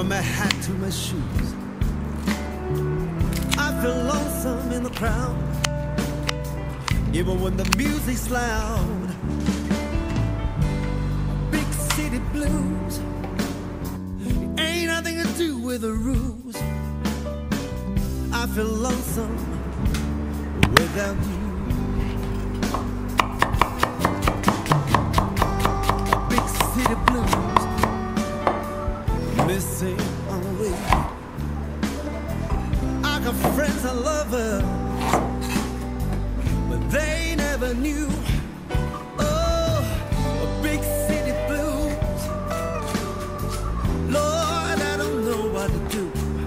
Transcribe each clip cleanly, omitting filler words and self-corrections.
from my hat to my shoes. I feel lonesome in the crowd, even when the music's loud. Big city blues, it ain't nothing to do with the rules. I feel lonesome without you. Big city blues, missing only. I got friends and lovers, but they never knew. Oh, big city blues. Lord, I don't know what to do.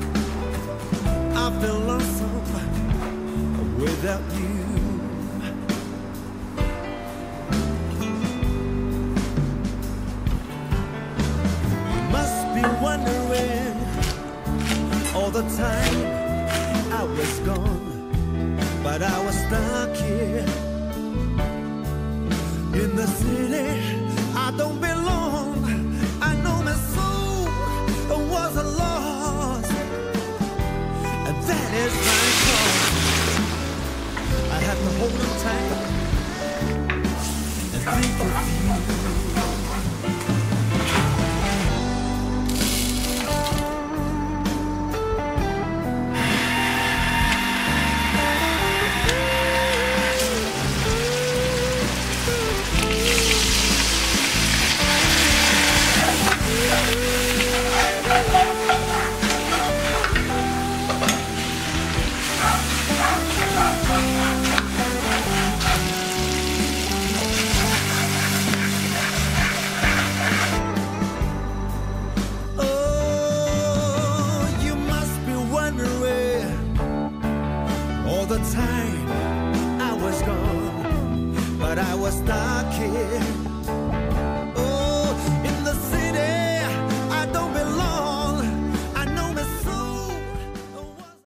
I feel lonesome without you. You must be wondering all the time I was gone, but I was stuck here in the city. I don't belong. I know my soul was lost, and that is my cause. I have to hold on tight and think of